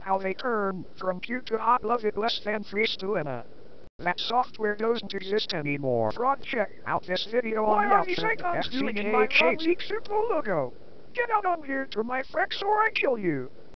how they turn from cute to hot, love it less than freeze to Emma. That software doesn't exist anymore. Fraud, check out this video on Why are these Yelp. icons doing in my FCK Bonzi Super logo? Get out on here to my Frex or I kill you.